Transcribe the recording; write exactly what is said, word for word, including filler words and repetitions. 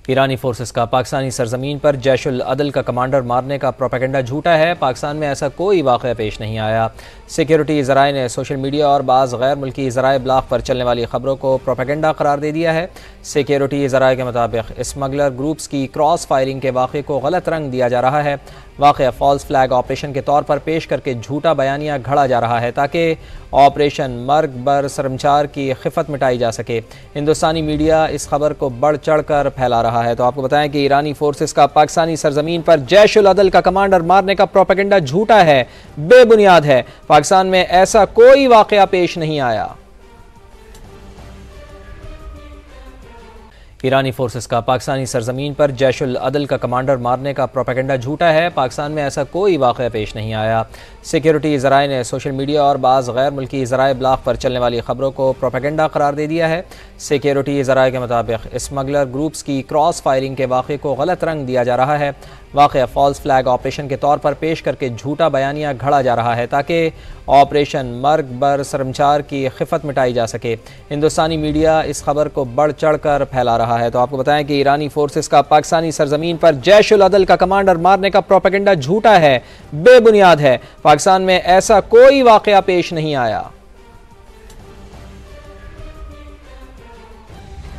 ईरानी forces का पाकिस्तानी सरजमीन पर जैश-उल अदल का कमांडर मारने का प्रोपेगेंडा झूठा है। पाकिस्तान में ऐसा कोई वाक़या पेश नहीं आया। सिक्योरिटी ज़राए ने सोशल मीडिया और बाज़ गैर मुल्की ज़राए ब्लॉग पर चलने वाली खबरों को प्रोपेगेंडा करार दे दिया है। सिक्योरिटी ज़राए के मुताबिक स्मगलर ग्रुप्स की क्रॉस फायरिंग के वाक़े को गलत रंग दिया जा रहा है। वाक़या फॉल्स फ्लैग ऑपरेशन के तौर पर पेश करके झूठा बयानिया घड़ा जा रहा है ताकि ऑपरेशन मर्ग बर सरमचार की खिफत मिटाई जा सके। हिंदुस्तानी मीडिया इस खबर को बढ़ चढ़ कर फैला रहा है। तो आपको बताएं कि ईरानी फोर्सेस का पाकिस्तानी सरजमीन पर जैश-उल अदल का कमांडर मारने का प्रोपेगेंडा झूठा है, बेबुनियाद है। पाकिस्तान में ऐसा कोई वाक़या पेश नहीं आया। ईरानी फोर्सेस का पाकिस्तानी सरजमीन पर जैश-उल अदल का कमांडर मारने का प्रोपेगेंडा झूठा है। पाकिस्तान में ऐसा कोई वाक़या पेश नहीं आया। सिक्योरिटी ज़राए ने सोशल मीडिया और बाज़ गैर मुल्की ज़राए ब्लॉग पर चलने वाली खबरों को प्रोपेगेंडा करार दे दिया है। सिक्योरिटी ज़राए के मुताबिक स्मगलर ग्रुप्स की क्रॉस फायरिंग के वाक़े को गलत रंग दिया जा रहा है। वाक़या फॉल्स फ्लैग ऑपरेशन के तौर पर पेश करके झूठा बयानिया घड़ा जा रहा है ताकि ऑपरेशन मर्ग बर सरमचार की खिफत मिटाई जा सके। हिंदुस्तानी मीडिया इस खबर को बढ़ चढ़ कर फैला रहा है। तो आपको बताएं कि ईरानी फोर्सेस का पाकिस्तानी सरजमीन पर जैश-उल अदल का कमांडर मारने का प्रोपेगेंडा झूठा है, बेबुनियाद है। पाकिस्तान में ऐसा कोई वाक़या पेश नहीं आया।